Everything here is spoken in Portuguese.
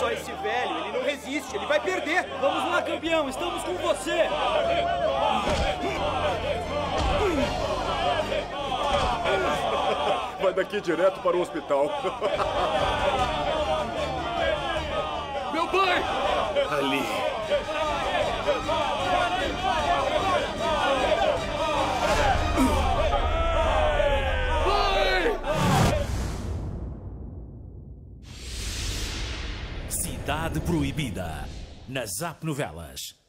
só esse velho, ele não resiste, ele vai perder. Vamos lá, campeão, estamos com você. Vai daqui direto para o hospital. Meu pai! Ali. Cidade Proibida, na Zap Novelas.